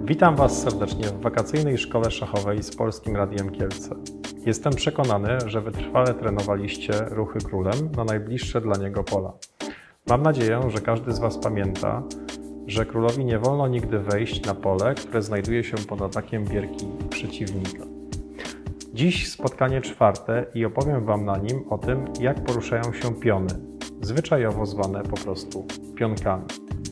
Witam Was serdecznie w wakacyjnej szkole szachowej z Polskim Radiem Kielce. Jestem przekonany, że wytrwale trenowaliście ruchy królem na najbliższe dla niego pola. Mam nadzieję, że każdy z Was pamięta, że królowi nie wolno nigdy wejść na pole, które znajduje się pod atakiem gierki przeciwnika. Dziś spotkanie czwarte i opowiem Wam na nim o tym, jak poruszają się piony, zwyczajowo zwane po prostu pionkami.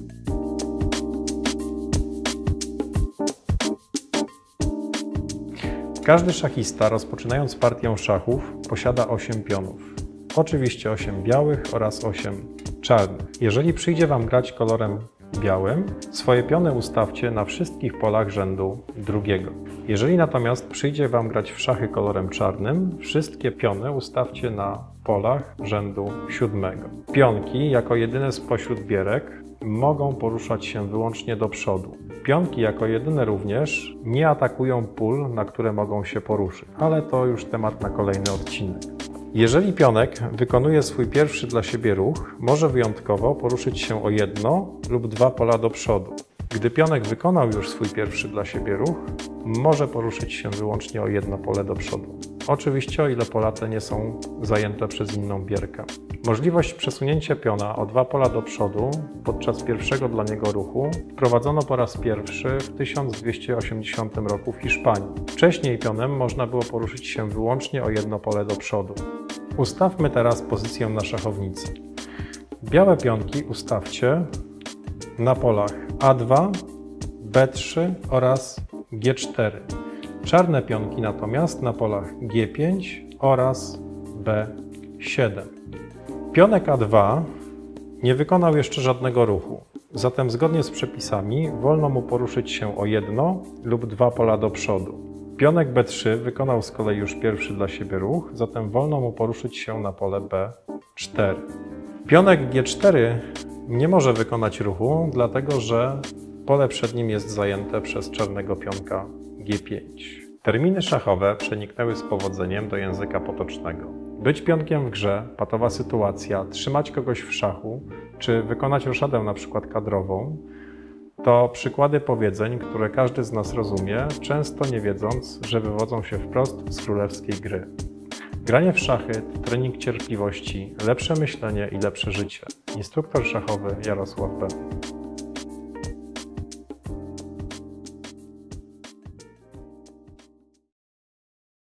Każdy szachista, rozpoczynając partię szachów, posiada 8 pionów. Oczywiście 8 białych oraz 8 czarnych. Jeżeli przyjdzie Wam grać kolorem białym, swoje piony ustawcie na wszystkich polach rzędu drugiego. Jeżeli natomiast przyjdzie Wam grać w szachy kolorem czarnym, wszystkie piony ustawcie na polach rzędu 7. Pionki, jako jedyne spośród bierek, mogą poruszać się wyłącznie do przodu. Pionki jako jedyne również nie atakują pól, na które mogą się poruszyć, ale to już temat na kolejny odcinek. Jeżeli pionek wykonuje swój pierwszy dla siebie ruch, może wyjątkowo poruszyć się o jedno lub dwa pola do przodu. Gdy pionek wykonał już swój pierwszy dla siebie ruch, może poruszyć się wyłącznie o jedno pole do przodu. Oczywiście o ile pola te nie są zajęte przez inną bierkę. Możliwość przesunięcia piona o 2 pola do przodu podczas pierwszego dla niego ruchu wprowadzono po raz pierwszy w 1280 roku w Hiszpanii. Wcześniej pionem można było poruszyć się wyłącznie o jedno pole do przodu. Ustawmy teraz pozycję na szachownicy. Białe pionki ustawcie na polach A2, B3 oraz G4. Czarne pionki natomiast na polach G5 oraz B7. Pionek A2 nie wykonał jeszcze żadnego ruchu, zatem zgodnie z przepisami wolno mu poruszyć się o jedno lub 2 pola do przodu. Pionek B3 wykonał z kolei już pierwszy dla siebie ruch, zatem wolno mu poruszyć się na pole B4. Pionek G4 nie może wykonać ruchu, dlatego że pole przed nim jest zajęte przez czarnego pionka G5. Terminy szachowe przeniknęły z powodzeniem do języka potocznego. Być pionkiem w grze, patowa sytuacja, trzymać kogoś w szachu, czy wykonać roszadę na przykład kadrową, to przykłady powiedzeń, które każdy z nas rozumie, często nie wiedząc, że wywodzą się wprost z królewskiej gry. Granie w szachy to trening cierpliwości, lepsze myślenie i lepsze życie. Instruktor szachowy Jarosław B.